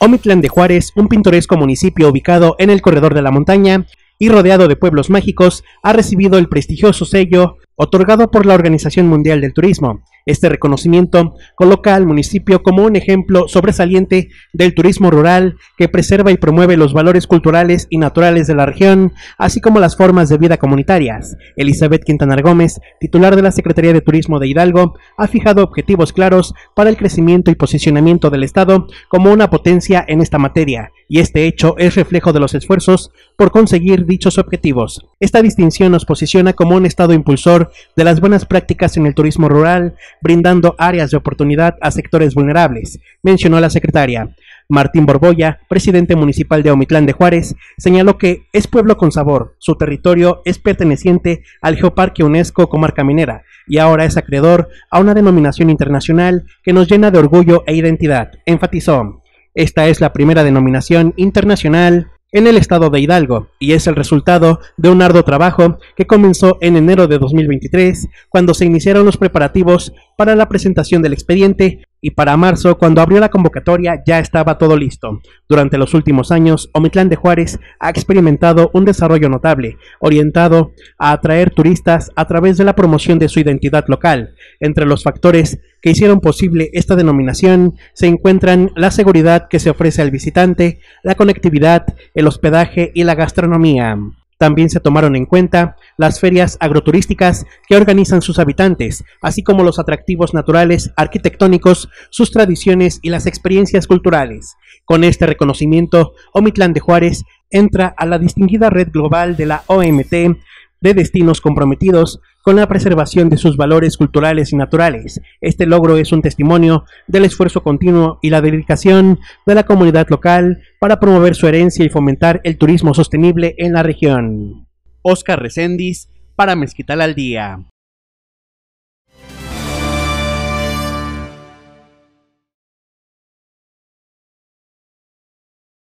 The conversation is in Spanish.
Omitlán de Juárez, un pintoresco municipio ubicado en el corredor de la montaña y rodeado de pueblos mágicos, ha recibido el prestigioso sello otorgado por la Organización Mundial del Turismo. Este reconocimiento coloca al municipio como un ejemplo sobresaliente del turismo rural que preserva y promueve los valores culturales y naturales de la región, así como las formas de vida comunitarias. Elizabeth Quintanar Gómez, titular de la Secretaría de Turismo de Hidalgo, ha fijado objetivos claros para el crecimiento y posicionamiento del Estado como una potencia en esta materia, y este hecho es reflejo de los esfuerzos por conseguir dichos objetivos. Esta distinción nos posiciona como un Estado impulsor de las buenas prácticas en el turismo rural, brindando áreas de oportunidad a sectores vulnerables, mencionó la secretaria. Martín Borbolla, presidente municipal de Omitlán de Juárez, señaló que es pueblo con sabor, su territorio es perteneciente al Geoparque UNESCO Comarca Minera y ahora es acreedor a una denominación internacional que nos llena de orgullo e identidad, enfatizó. Esta es la primera denominación internacional en el estado de Hidalgo y es el resultado de un arduo trabajo que comenzó en enero de 2023 cuando se iniciaron los preparativos para la presentación del expediente y para marzo, cuando abrió la convocatoria, ya estaba todo listo. Durante los últimos años, Omitlán de Juárez ha experimentado un desarrollo notable, orientado a atraer turistas a través de la promoción de su identidad local. Entre los factores que hicieron posible esta denominación se encuentran la seguridad que se ofrece al visitante, la conectividad, el hospedaje y la gastronomía. También se tomaron en cuenta las ferias agroturísticas que organizan sus habitantes, así como los atractivos naturales, arquitectónicos, sus tradiciones y las experiencias culturales. Con este reconocimiento, Omitlán de Juárez entra a la distinguida red global de la OMT de destinos comprometidos con la preservación de sus valores culturales y naturales. Este logro es un testimonio del esfuerzo continuo y la dedicación de la comunidad local para promover su herencia y fomentar el turismo sostenible en la región. Oscar Recendis, para Mezquital al Día.